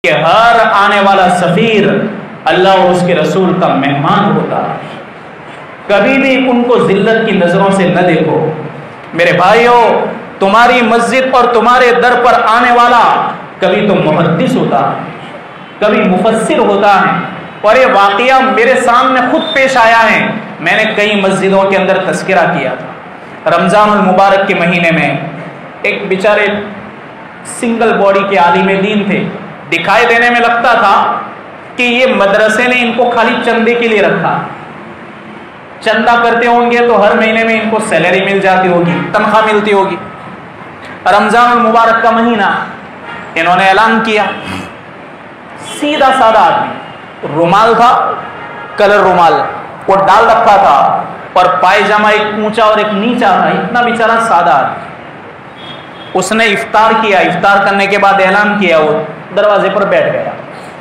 कि हर आने वाला सफीर अल्लाह और उसके रसूल का मेहमान होता है। कभी भी उनको जिल्लत की नजरों से न देखो। मेरे भाइयों, तुम्हारी मस्जिद और तुम्हारे दर पर आने वाला कभी तो मुहद्दिस होता है, कभी मुफस्सिर होता है, और ये वाकया मेरे सामने खुद पेश आया है। मैंने कई मस्जिदों के अंदर तस्करा किया था। रमजानुल मुबारक के महीने में एक बेचारे सिंगल बॉडी के आलिम दीन थे। दिखाई देने में लगता था कि ये मदरसे ने इनको खाली चंदे के लिए रखा। चंदा करते होंगे तो हर महीने में इनको सैलरी मिल जाती होगी, तनख्वाह मिलती होगी। रमजानुल मुबारक का महीना, इन्होंने ऐलान किया। सीधा साधा आदमी, रुमाल था, कलर रुमाल वो डाल रखा था, और पायजामा एक ऊंचा और एक नीचा था। इतना बेचारा सादा आदमी। उसने इफ्तार किया। इफ्तार करने के बाद ऐलान किया, वो दरवाजे पर बैठ गया।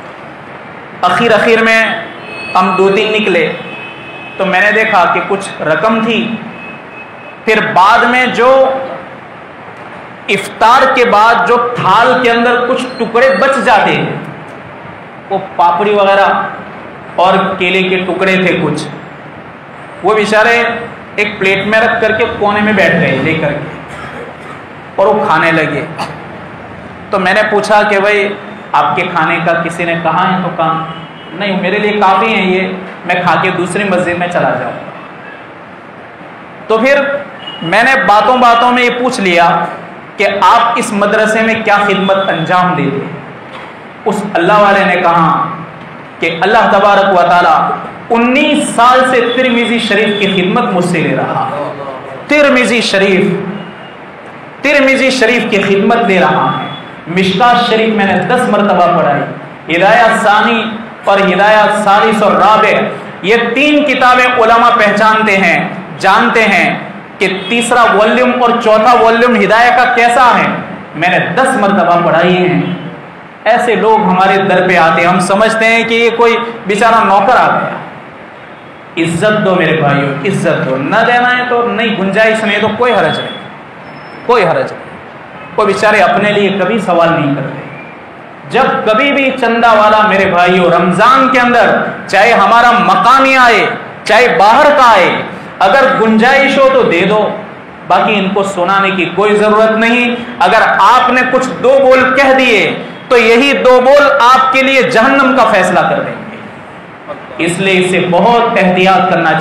आखिर में हम 2-3 निकले तो मैंने देखा कि कुछ रकम थी। फिर बाद में जो इफ्तार के बाद जो थाल के अंदर कुछ टुकड़े बच जाते, वो पापड़ी वगैरह और केले के टुकड़े थे कुछ, वो बेचारे एक प्लेट में रख करके कोने में बैठ गए लेकर के, और वो खाने लगे। तो मैंने पूछा कि भाई आपके खाने का किसी ने कहा है? तो कहा नहीं, मेरे लिए काफ़ी है ये, मैं खा के दूसरी मस्जिद में चला जाऊंगा। तो फिर मैंने बातों बातों में ये पूछ लिया कि आप इस मदरसे में क्या खिदमत अंजाम देते? उस अल्लाह वाले ने कहा कि अल्लाह तबारक व तआला 19 साल से तिरमिजी शरीफ की खिदमत मुझसे ले रहा। तिरमिजी शरीफ की खिदमत ले रहा है। मिशकात शरीफ मैंने 10 मरतबा पढ़ाई। हिदायत सानी और हिदायत सालिस और राबे, ये 3 किताबें उलमा पहचानते हैं, जानते हैं कि तीसरा वॉल्यूम और चौथा वॉल्यूम हिदायत का कैसा है। मैंने 10 मरतबा पढ़ाई हैं। ऐसे लोग हमारे दर पे आते हैं, हम समझते हैं कि ये कोई बेचारा नौकर आ गया। इज्जत दो मेरे भाइयों, इज्जत दो। न देना है तो नहीं, गुंजाइश नहीं तो कोई हरज नहीं, कोई हरज नहीं। वो बेचारे अपने लिए कभी सवाल नहीं करते। जब कभी भी चंदा वाला मेरे भाइयों रमजान के अंदर, चाहे हमारा मकानी आए चाहे बाहर का आए, अगर गुंजाइश हो तो दे दो, बाकी इनको सुनाने की कोई जरूरत नहीं। अगर आपने कुछ 2 बोल कह दिए तो यही 2 बोल आपके लिए जहन्नम का फैसला कर देंगे। इसलिए इसे बहुत एहतियात करना चाहिए।